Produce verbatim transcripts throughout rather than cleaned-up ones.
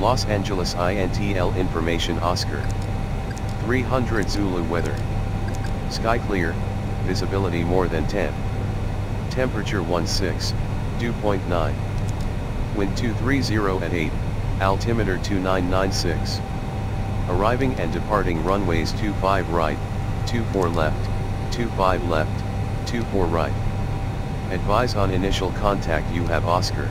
Los Angeles I N T L information Oscar. three hundred Zulu weather. Sky clear, visibility more than ten. Temperature sixteen, dew point nine. Wind two thirty at eight, altimeter two nine nine six. Arriving and departing runways two five right, two four left, two five left, two four right. Advise on initial contact you have Oscar.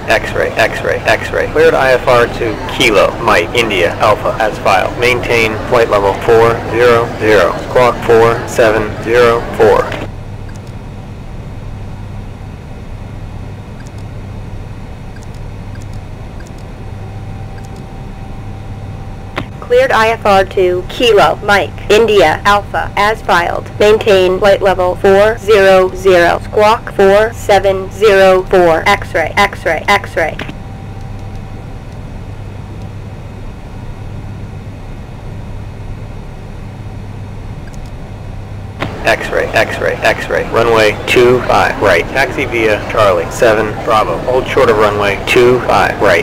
X-ray, X-ray, X-ray. Cleared I F R to Kilo, Mike, India, Alpha, as filed. Maintain flight level four zero zero. Squawk four seven zero four. Cleared I F R to Kilo, Mike, India, Alpha, as filed. Maintain flight level four zero zero. Squawk four seven zero four. X-ray, X-ray, X-ray. X-ray, X-ray, X-ray. Runway two five, right. Taxi via Charlie, seven, Bravo. Hold short of runway two five, right.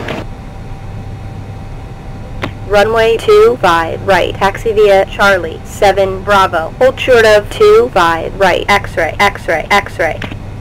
Runway two five, right. Taxi via Charlie, seven, Bravo. Hold short of two five, right. X-ray, X-ray, X-ray.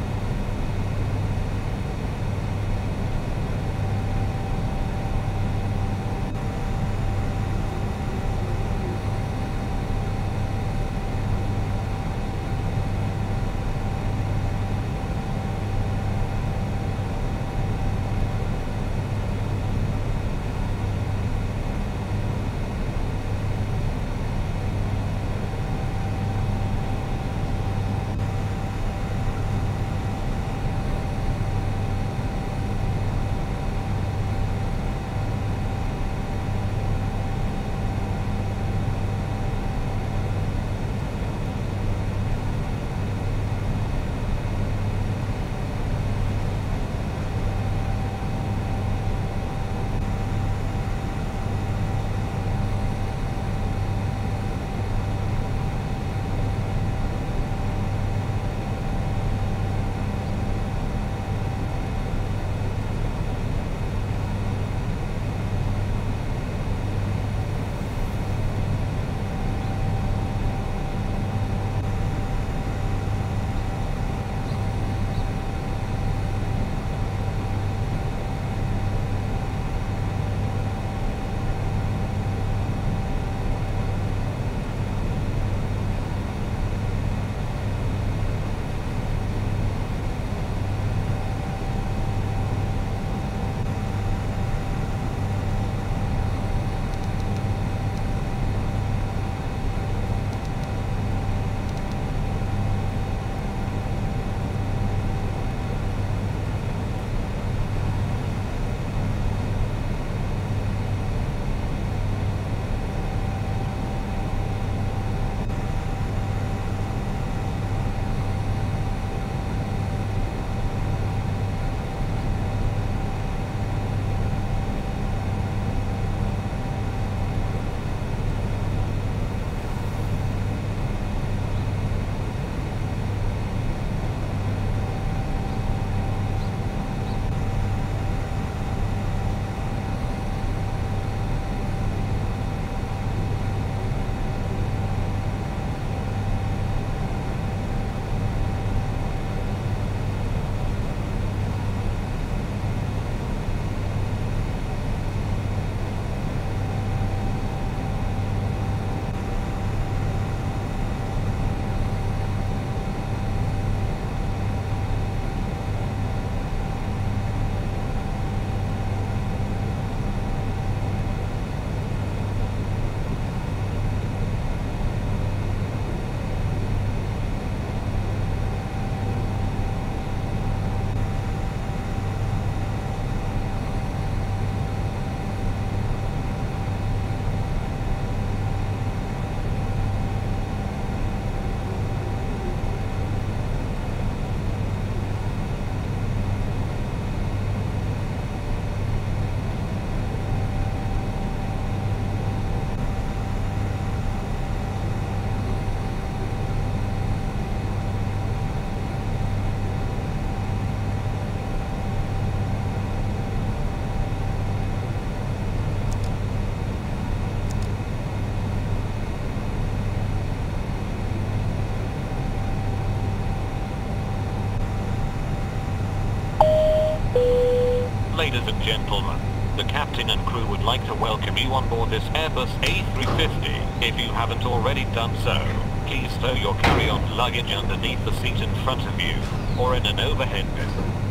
Ladies and gentlemen, the captain and crew would like to welcome you on board this Airbus A three fifty. If you haven't already done so, please stow your carry-on luggage underneath the seat in front of you, or in an overhead bin.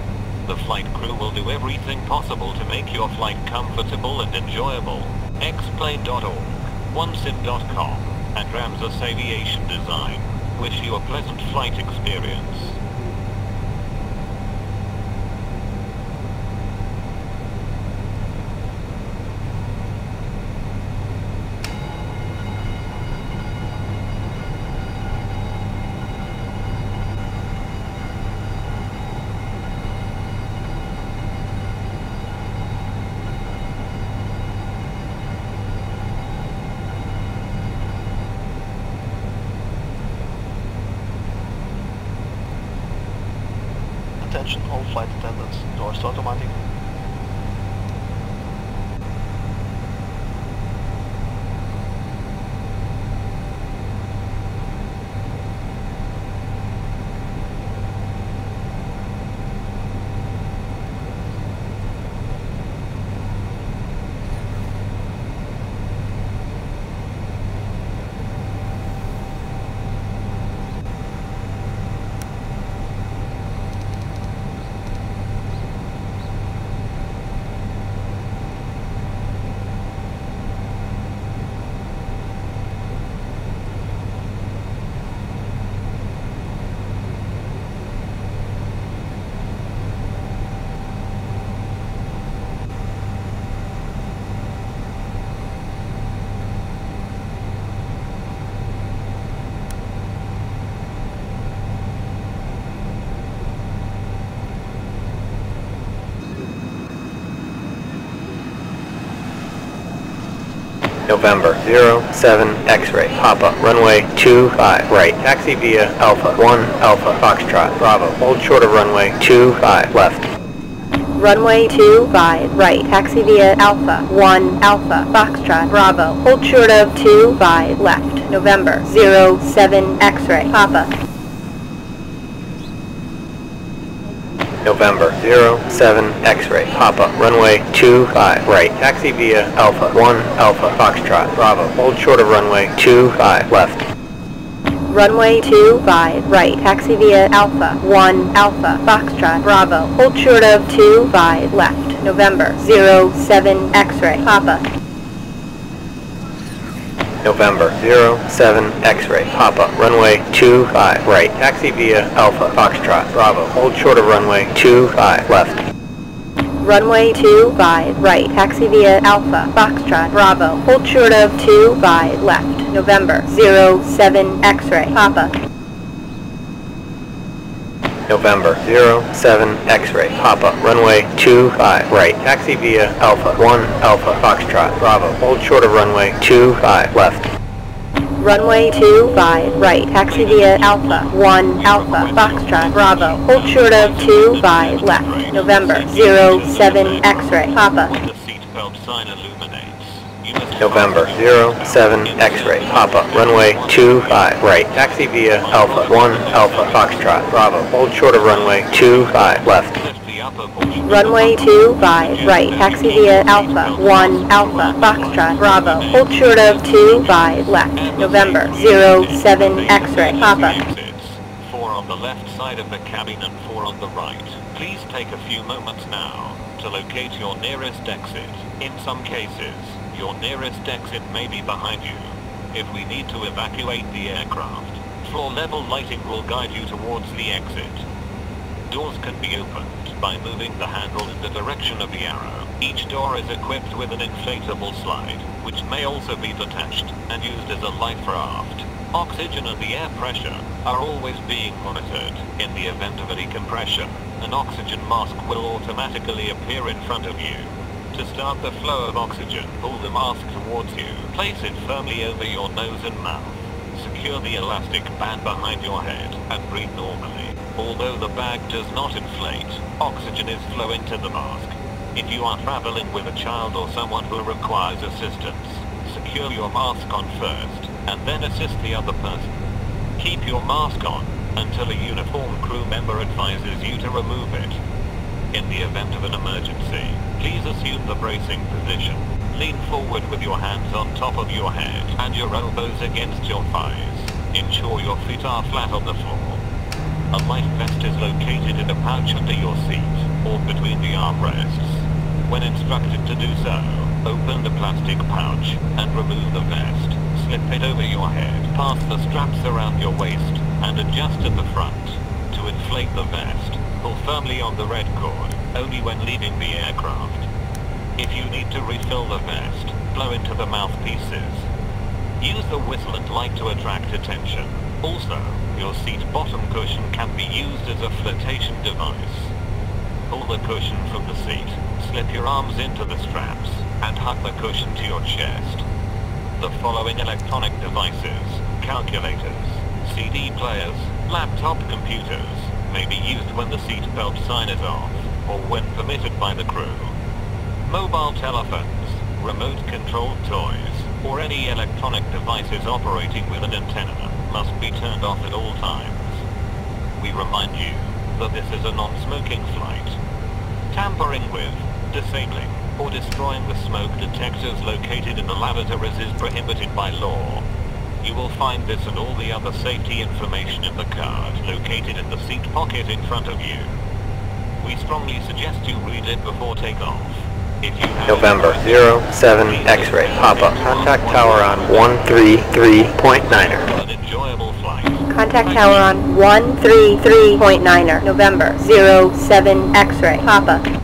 The flight crew will do everything possible to make your flight comfortable and enjoyable. x plane dot org, onesim dot com, and Ramses Aviation Design wish you a pleasant flight experience. Attention all flight attendants, doors to automatic. November zero seven X-ray, Papa, runway two five, right, taxi via Alpha one Alpha Foxtrot, Bravo, hold short of runway two five, left. Runway two five, right, taxi via Alpha one Alpha Foxtrot, Bravo, hold short of two five, left. November zero seven X-ray, Papa. November zero seven X-ray, Papa, runway two five, right, taxi via Alpha one Alpha Foxtrot, Bravo, hold short of runway two five, left. Runway two five, right, taxi via Alpha one Alpha Foxtrot, Bravo, hold short of two five, left. November zero seven X-ray, Papa. November zero seven X-ray, Papa, runway two five, right, taxi via Alpha Foxtrot, Bravo, hold short of runway two five, left. Runway two five, right, taxi via Alpha Foxtrot, Bravo, hold short of two five, left. November zero seven X-ray, Papa. November zero seven X-ray, Papa, runway two five, right, taxi via Alpha one Alpha Foxtrot, Bravo, hold short of runway two five, left. Runway two five, right, taxi via Alpha one Alpha Foxtrot, Bravo, hold short of two five, left. November zero seven X-ray, Papa. When the seatbelt sign illuminates, you must November zero seven X-ray, Papa, runway two five, right, taxi via Alpha one Alpha Foxtrot, Bravo, hold short of runway two five, left. lift the upper portion. Runway two five, right, taxi via Alpha one Alpha Foxtrot, Bravo, hold short of two five, left. November zero seven X-ray, Papa. Exits, four on the left side of the cabin and four on the right. Please take a few moments now to locate your nearest exit. In some cases, your nearest exit may be behind you. If we need to evacuate the aircraft, floor level lighting will guide you towards the exit. Doors can be opened by moving the handle in the direction of the arrow. Each door is equipped with an inflatable slide, which may also be detached and used as a life raft. Oxygen and the air pressure are always being monitored. In the event of a decompression, an oxygen mask will automatically appear in front of you. To start the flow of oxygen, pull the mask towards you. Place it firmly over your nose and mouth. Secure the elastic band behind your head and breathe normally. Although the bag does not inflate, oxygen is flowing to the mask. If you are traveling with a child or someone who requires assistance, secure your mask on first, and then assist the other person. Keep your mask on until a uniformed crew member advises you to remove it. In the event of an emergency, please assume the bracing position. Lean forward with your hands on top of your head and your elbows against your thighs. Ensure your feet are flat on the floor. A life vest is located in a pouch under your seat. or between the armrests. When instructed to do so, open the plastic pouch and remove the vest. Slip it over your head, pass the straps around your waist, and adjust at the front. To inflate the vest, pull firmly on the red cord, only when leaving the aircraft. If you need to refill the vest, blow into the mouthpieces. Use the whistle and light to attract attention. Also, your seat bottom cushion can be used as a flotation device. Pull the cushion from the seat, slip your arms into the straps, and hug the cushion to your chest. The following electronic devices, calculators, C D players, laptop computers, may be used when the seat belt sign is off, or when permitted by the crew. Mobile telephones, remote-controlled toys, or any electronic devices operating with an antenna must be turned off at all times. We remind you that this is a non-smoking flight. Tampering with, disabling, or destroying the smoke detectors located in the lavatories is prohibited by law. You will find this and all the other safety information in the card located in the seat pocket in front of you. We strongly suggest you read it before takeoff. If you have November zero seven X-ray. Papa. Contact tower on one three three point niner. an enjoyable flight. Contact tower on one three three point niner. November zero seven X-ray. Papa.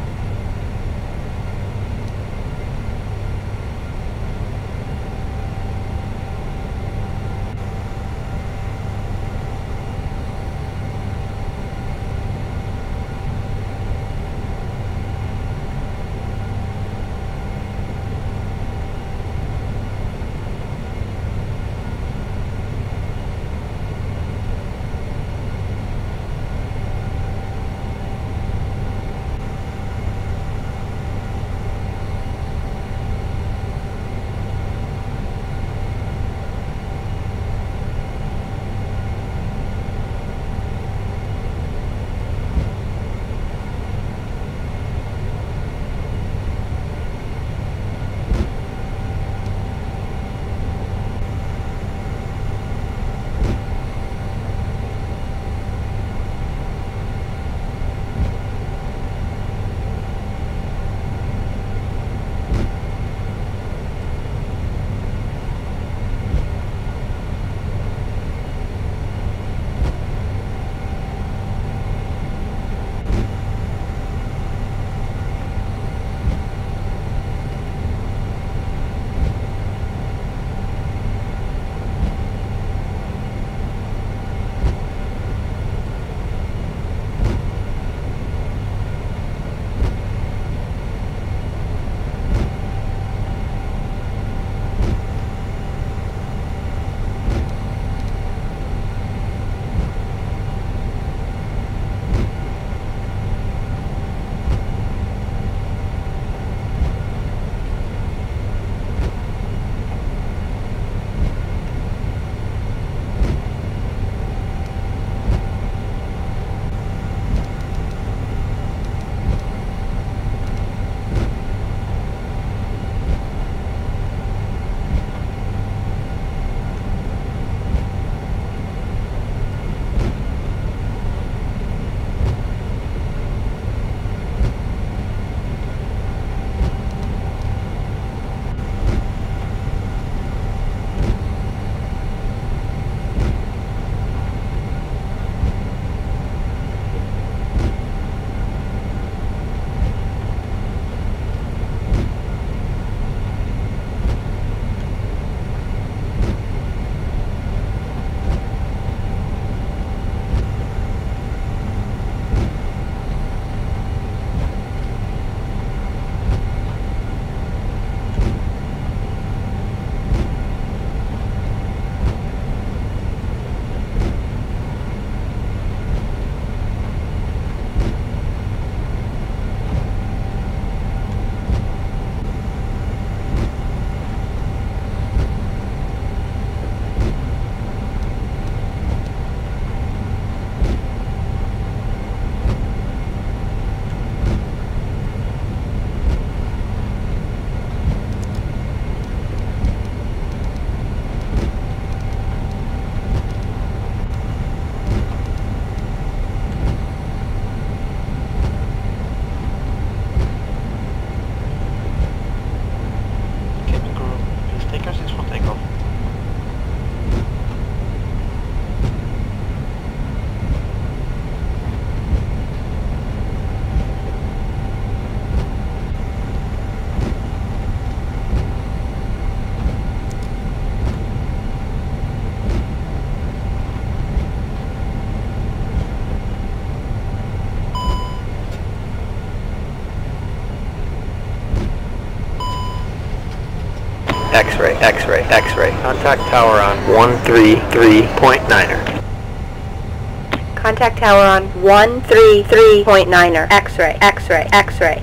X-ray, X-ray, X-ray. Contact tower on one three three point niner. Contact tower on one three three point niner. X-ray, X-ray, X-ray.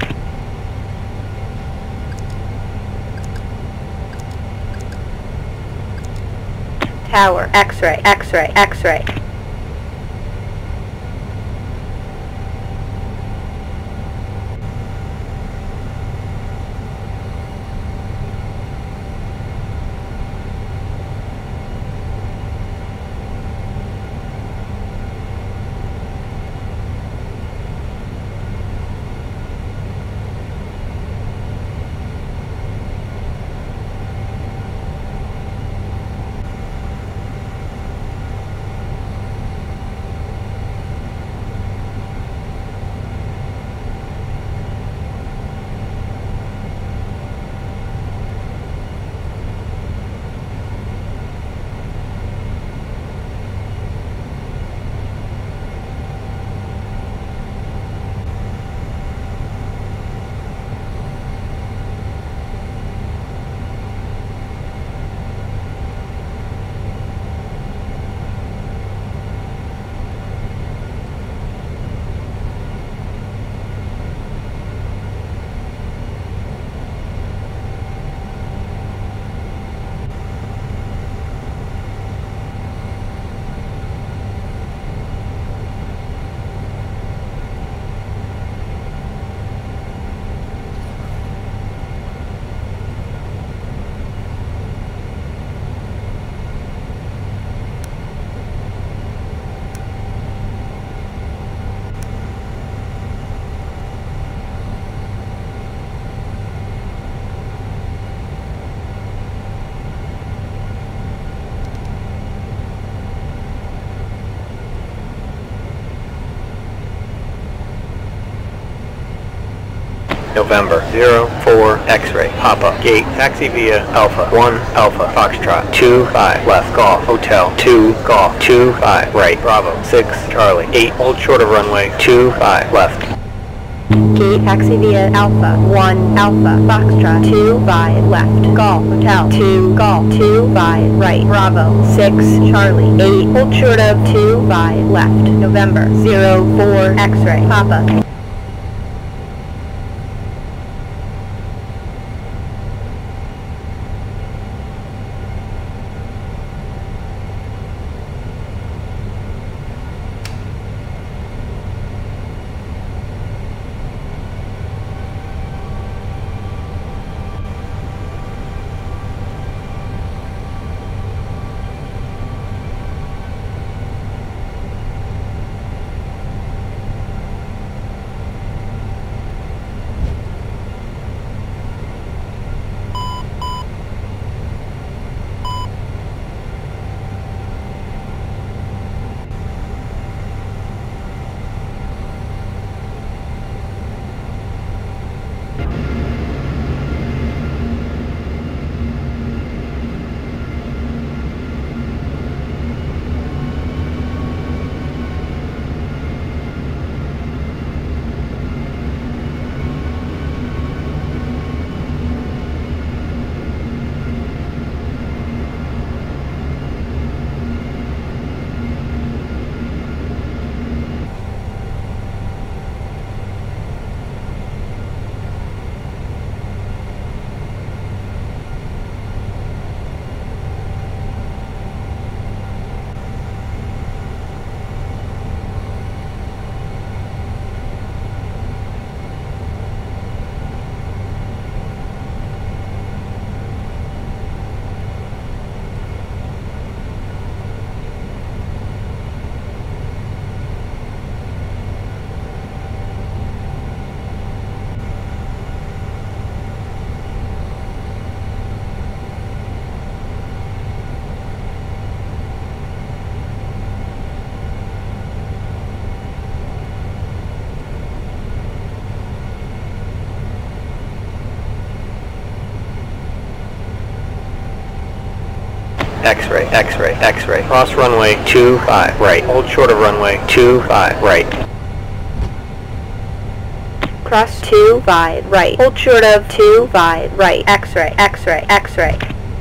Tower, X-ray, X-ray, X-ray. November, zero four X-ray, Papa, gate, taxi via Alpha, one Alpha, Foxtrot, two five, left, Golf, Hotel, two Golf, two five, right, Bravo, six Charlie, eight, hold short of runway, two five, left. Gate, taxi via Alpha, one Alpha, Foxtrot, two five, left, Golf, Hotel, two Golf, two five, right, Bravo, six Charlie, eight, hold short of two five, left, November, zero four X-ray, Papa. X-ray, X-ray, X-ray. Cross runway two five, right. Hold short of runway two five, right. Cross two five, right. Hold short of two five, right. X-ray, X-ray, X-ray.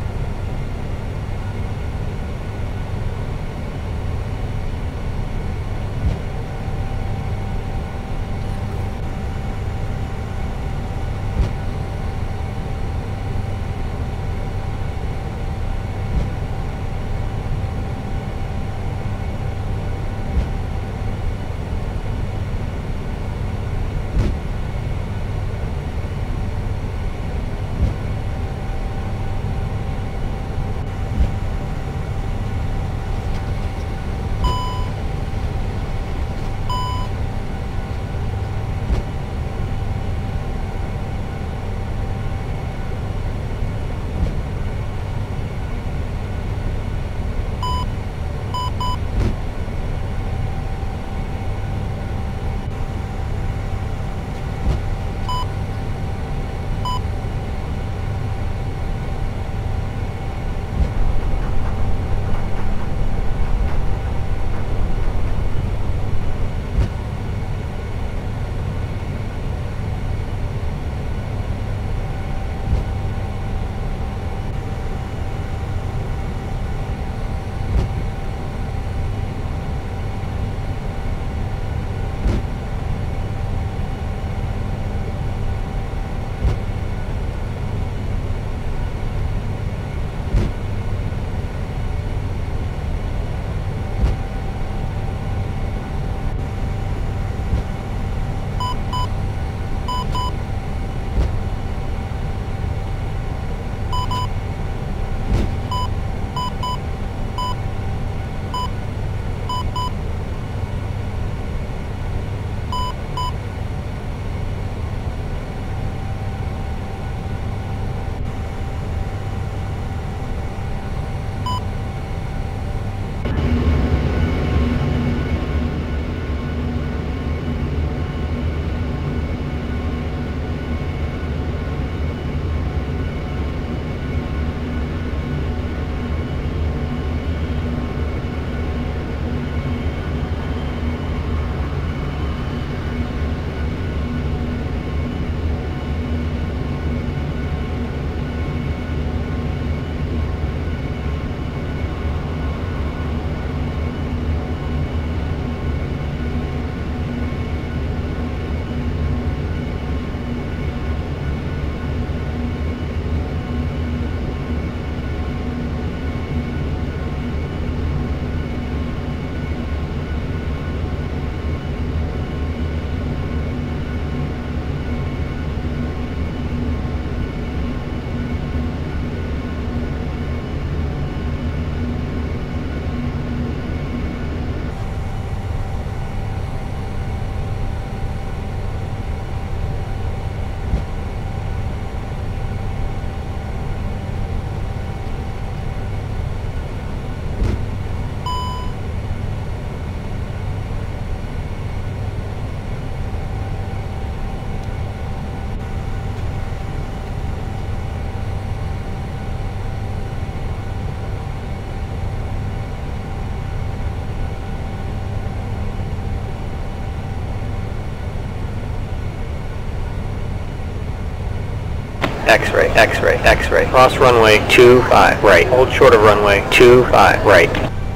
X-ray, X-ray, X-ray. Cross runway two five right. Hold short of runway two five right.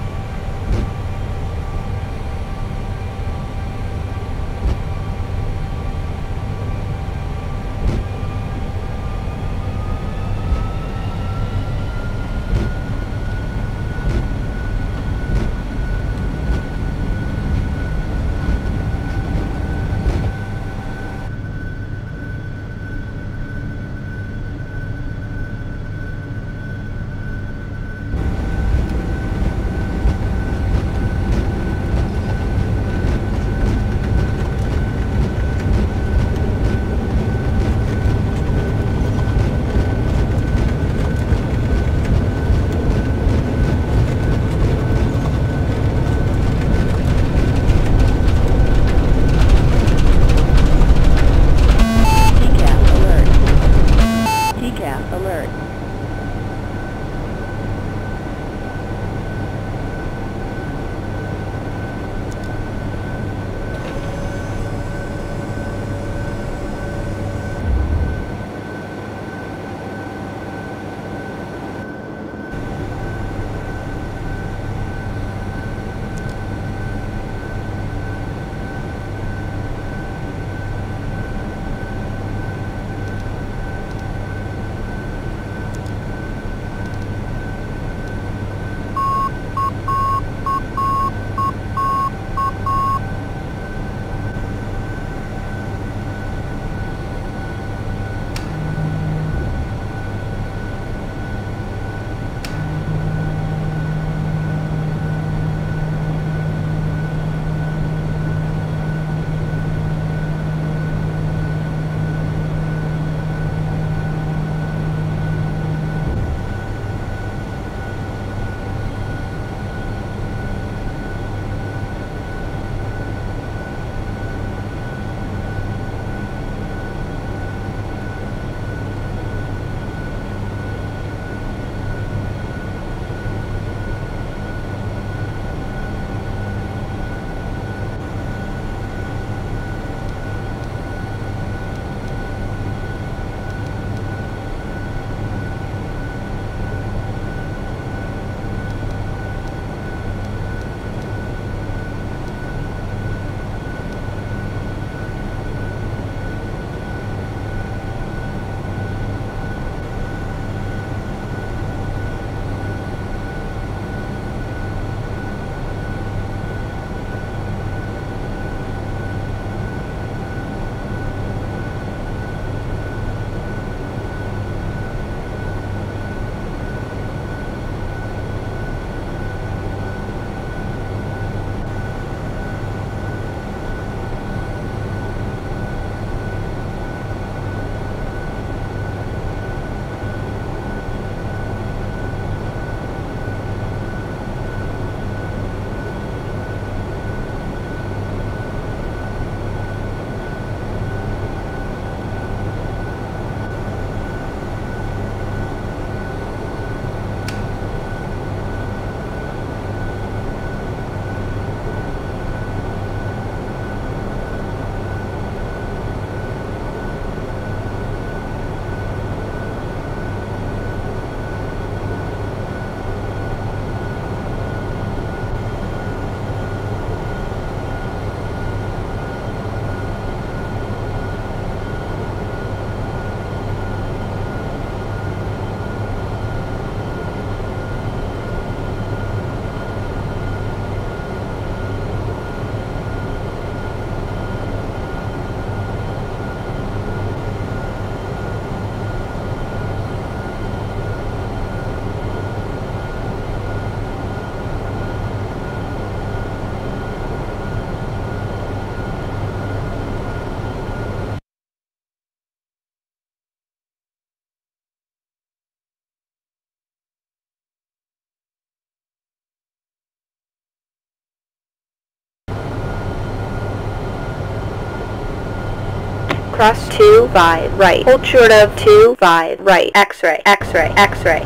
cross two five right. Hold short of two five right. X-ray, X-ray, X-ray.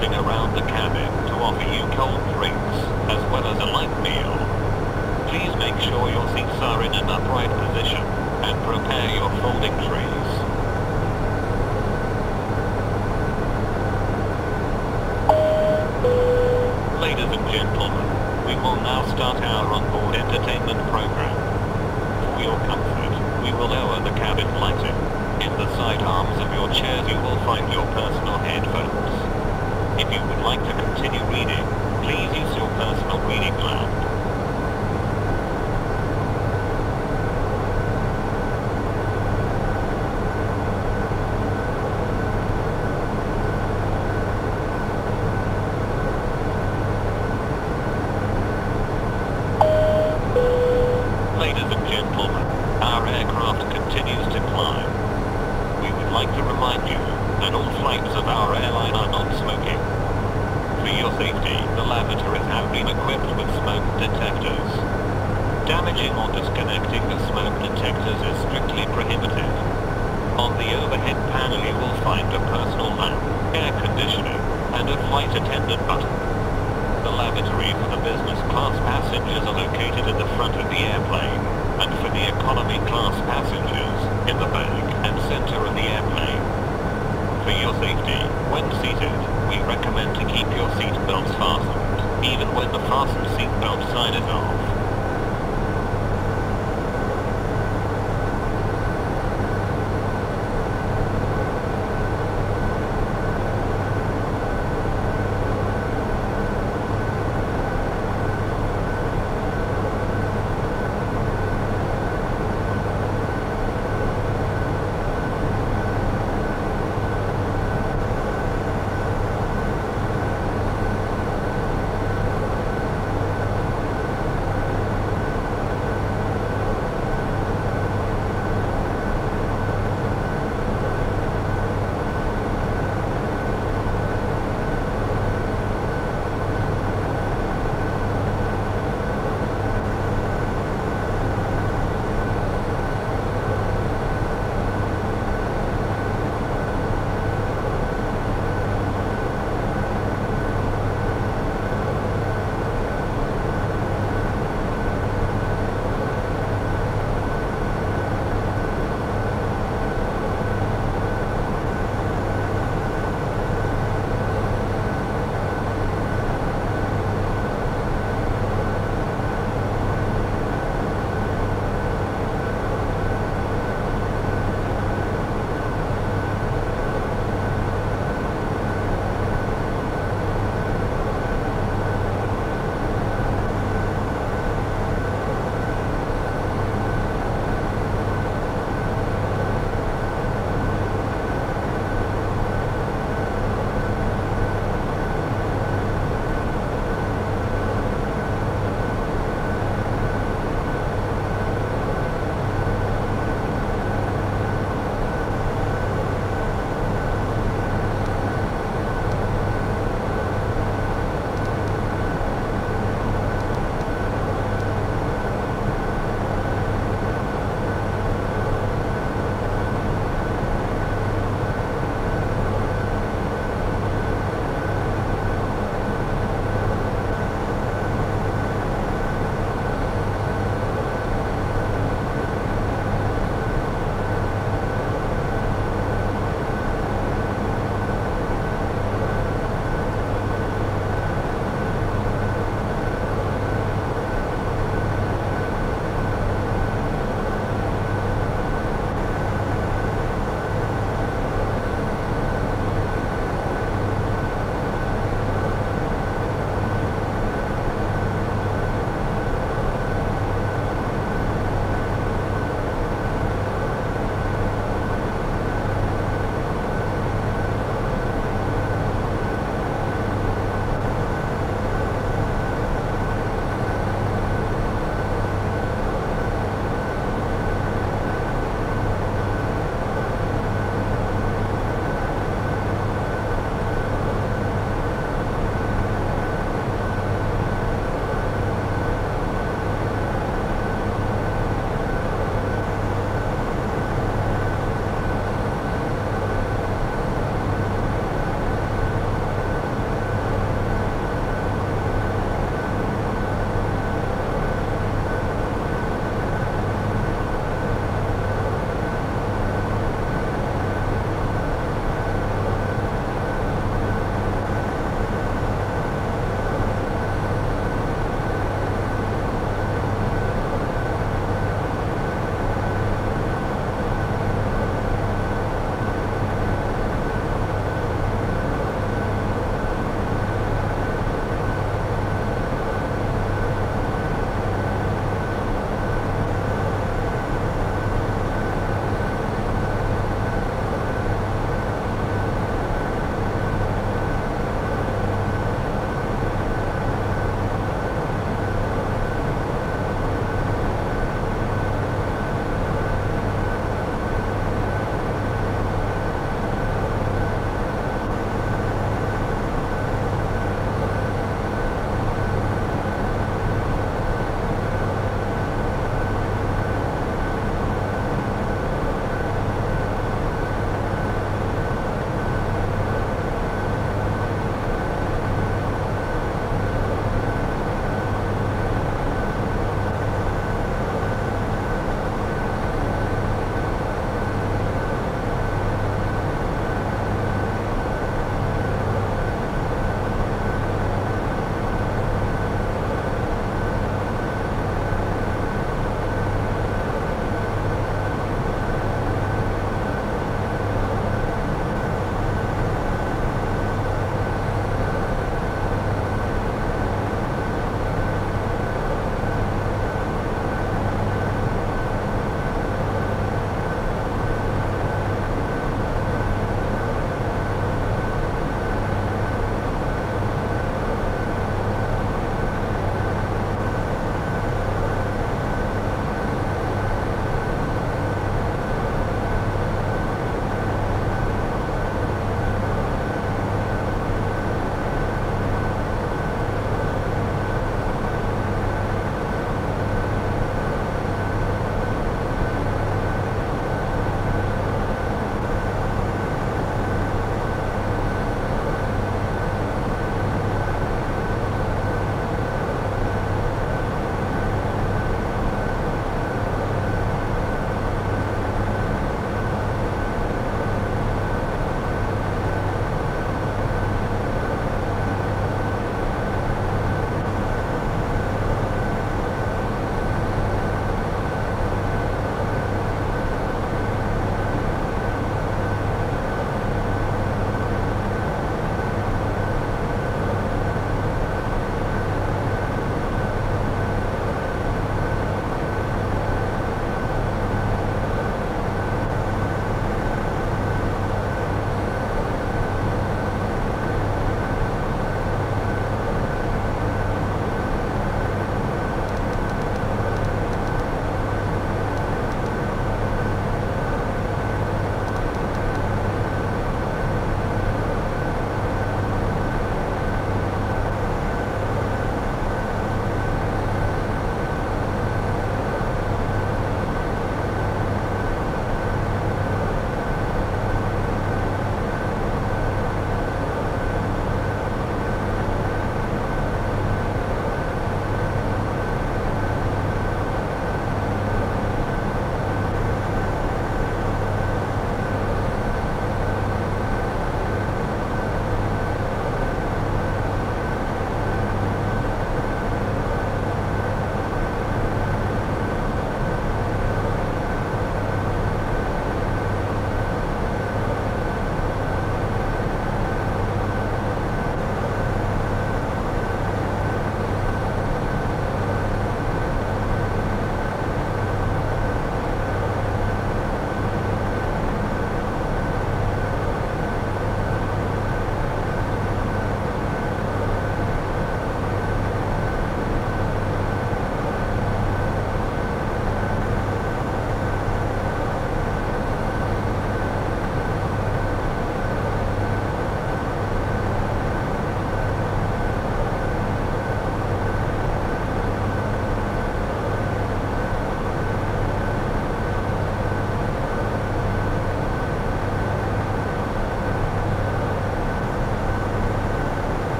passing around the cabin to offer you cold drinks, as well as a light meal. Please make sure your seats are in an upright position, and prepare your folding trays. Ladies and gentlemen, we will now start our onboard entertainment program. For your comfort, we will lower the cabin lighting. In the side arms of your chairs you will find your personal headphones. If you would like to continue reading, please use your personal reading lamp. Ladies and gentlemen, our aircraft continues to climb. We would like to remind you that all flights of our airline are non-smoking. For your safety, the lavatories have been equipped with smoke detectors. Damaging or disconnecting the smoke detectors is strictly prohibited. On the overhead panel you will find a personal lamp, air conditioning, and a flight attendant button. The lavatory for the business class passengers are located at the front of the airplane, and for the economy class passengers, in the back and center of the airplane. For your safety, when seated, we recommend to keep your seat belts fastened, even when the fastened seat belt sign is off.